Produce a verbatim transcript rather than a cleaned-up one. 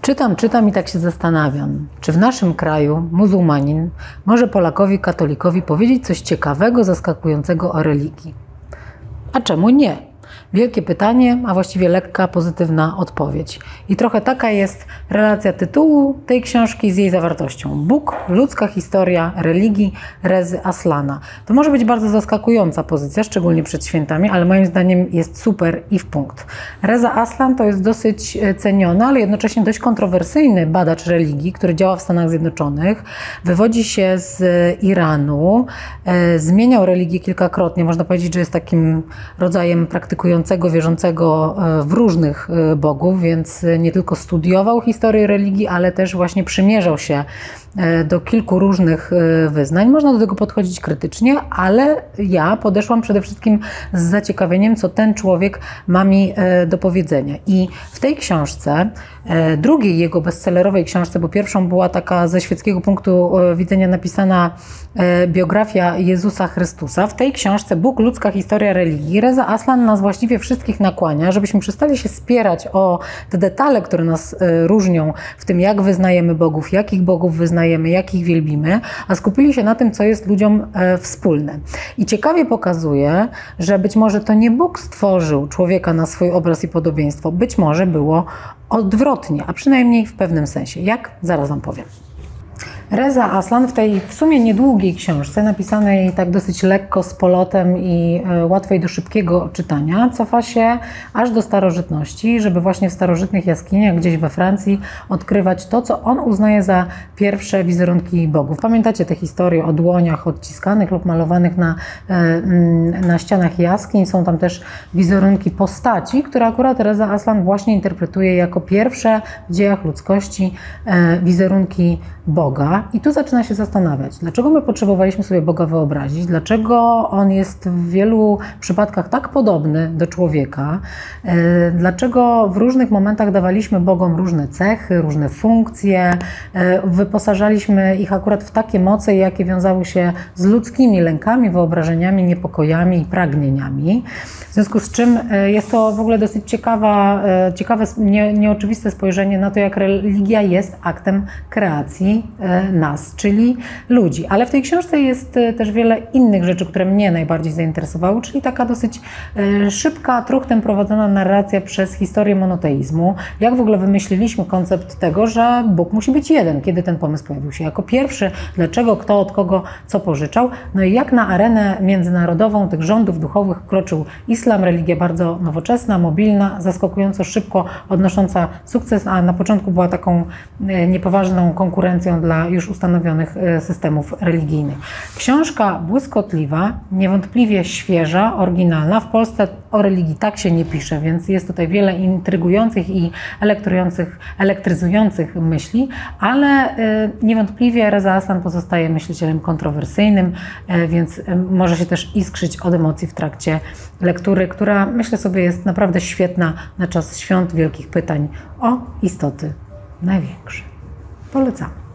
Czytam, czytam i tak się zastanawiam, czy w naszym kraju muzułmanin może Polakowi katolikowi powiedzieć coś ciekawego, zaskakującego o religii? A czemu nie? Wielkie pytanie, a właściwie lekka, pozytywna odpowiedź. I trochę taka jest relacja tytułu tej książki z jej zawartością. Bóg, ludzka historia religii Rezy Aslana. To może być bardzo zaskakująca pozycja, szczególnie przed świętami, ale moim zdaniem jest super i w punkt. Reza Aslan to jest dosyć ceniony, ale jednocześnie dość kontrowersyjny badacz religii, który działa w Stanach Zjednoczonych. Wywodzi się z Iranu, e, zmieniał religię kilkakrotnie. Można powiedzieć, że jest takim rodzajem praktykującego wierzącego w różnych bogów, więc nie tylko studiował historię religii, ale też właśnie przymierzał się do kilku różnych wyznań. Można do tego podchodzić krytycznie, ale ja podeszłam przede wszystkim z zaciekawieniem, co ten człowiek ma mi do powiedzenia. I w tej książce, drugiej jego bestsellerowej książce, bo pierwszą była taka ze świeckiego punktu widzenia napisana biografia Jezusa Chrystusa, w tej książce Bóg, ludzka historia religii Reza Aslan nas właściwie wszystkich nakłania, żebyśmy przestali się spierać o te detale, które nas różnią w tym, jak wyznajemy bogów, jakich bogów wyznajemy, jakich wielbimy, a skupili się na tym, co jest ludziom wspólne. I ciekawie pokazuje, że być może to nie Bóg stworzył człowieka na swój obraz i podobieństwo, być może było odwrotnie, a przynajmniej w pewnym sensie. Jak? Zaraz Wam powiem. Reza Aslan w tej w sumie niedługiej książce, napisanej tak dosyć lekko, z polotem i łatwej do szybkiego czytania, cofa się aż do starożytności, żeby właśnie w starożytnych jaskiniach gdzieś we Francji odkrywać to, co on uznaje za pierwsze wizerunki bogów. Pamiętacie te historie o dłoniach odciskanych lub malowanych na, na ścianach jaskiń? Są tam też wizerunki postaci, które akurat Reza Aslan właśnie interpretuje jako pierwsze w dziejach ludzkości wizerunki Boga. I tu zaczyna się zastanawiać, dlaczego my potrzebowaliśmy sobie Boga wyobrazić, dlaczego On jest w wielu przypadkach tak podobny do człowieka, dlaczego w różnych momentach dawaliśmy Bogom różne cechy, różne funkcje, wyposażaliśmy ich akurat w takie moce, jakie wiązały się z ludzkimi lękami, wyobrażeniami, niepokojami i pragnieniami. W związku z czym jest to w ogóle dosyć ciekawa, ciekawe, nie, nieoczywiste spojrzenie na to, jak religia jest aktem kreacji nas, czyli ludzi. Ale w tej książce jest też wiele innych rzeczy, które mnie najbardziej zainteresowały, czyli taka dosyć szybka, truchtem prowadzona narracja przez historię monoteizmu. Jak w ogóle wymyśliliśmy koncept tego, że Bóg musi być jeden, kiedy ten pomysł pojawił się jako pierwszy, dlaczego, kto od kogo co pożyczał. No i jak na arenę międzynarodową tych rządów duchowych wkroczył islam, religia bardzo nowoczesna, mobilna, zaskakująco szybko odnosząca sukces, a na początku była taką niepoważną konkurencją dla już ustanowionych systemów religijnych. Książka błyskotliwa, niewątpliwie świeża, oryginalna. W Polsce o religii tak się nie pisze, więc jest tutaj wiele intrygujących i elektryzujących, elektryzujących myśli, ale niewątpliwie Reza Aslan pozostaje myślicielem kontrowersyjnym, więc może się też iskrzyć od emocji w trakcie lektury, która myślę sobie jest naprawdę świetna na czas świąt wielkich pytań o istoty największe. Polecam.